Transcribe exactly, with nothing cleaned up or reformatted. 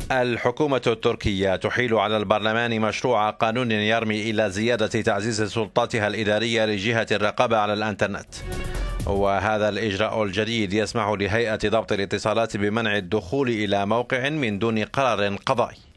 الحكومة التركية تحيل على البرلمان مشروع قانون يرمي إلى زيادة تعزيز سلطاتها الإدارية لجهة الرقابة على الإنترنت، وهذا الإجراء الجديد يسمح لهيئة ضبط الاتصالات بمنع الدخول إلى موقع من دون قرار قضائي.